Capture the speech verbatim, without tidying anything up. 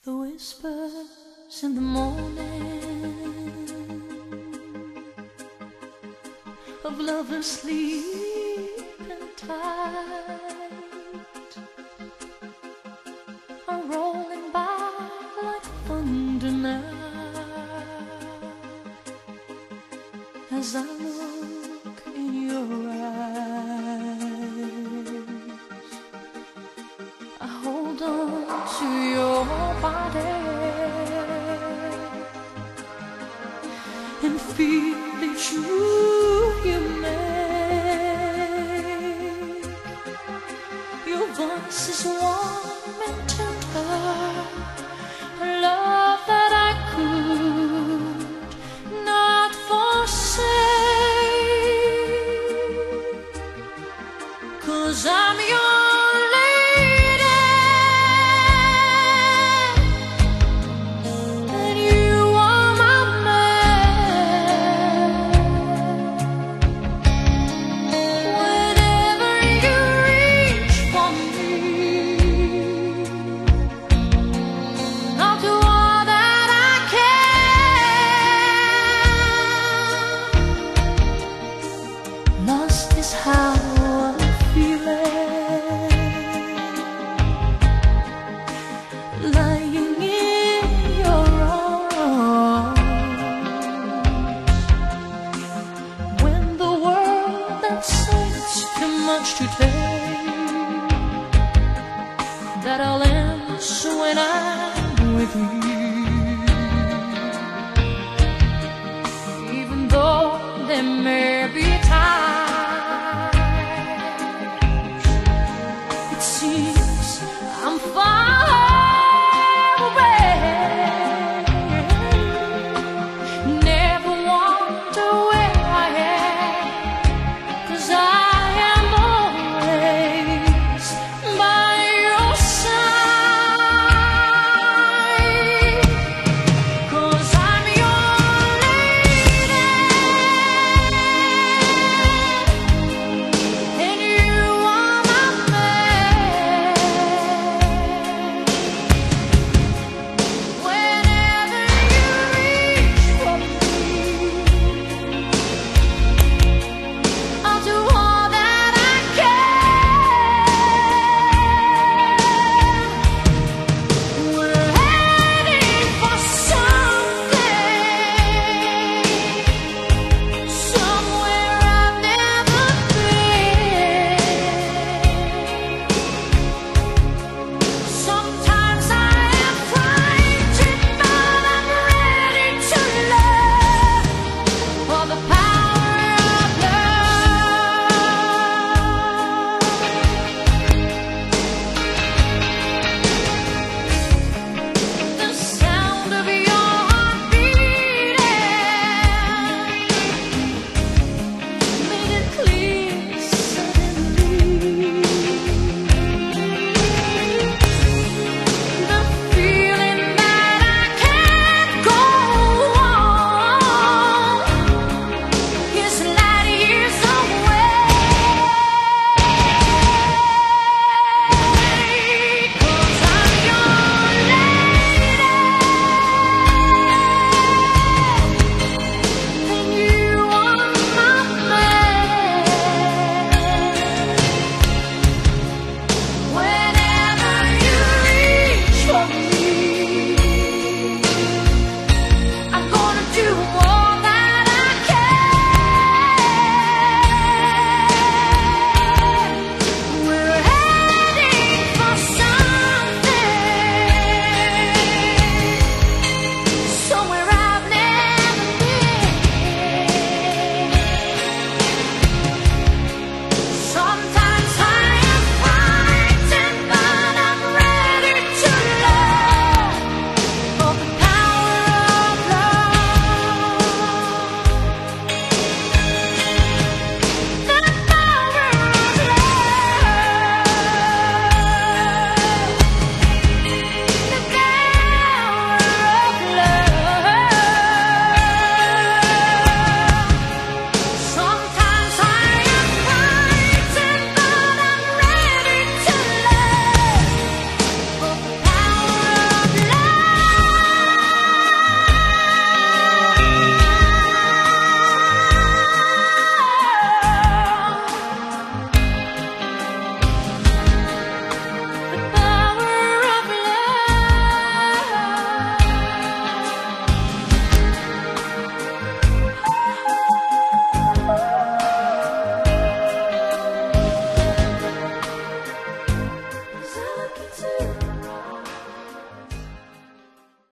The whispers in the morning of lovers sleeping tight are rolling by like thunder now. As I look in your eyes, I hold on to your body and feel it's you you make. Your voice is warm and tender, a love that I could not forsake, 'cause I'm your is how I'm feeling, lying in your arms, when the world that seems too much to take, that all ends when I'm with you. Even though there may be times I'm far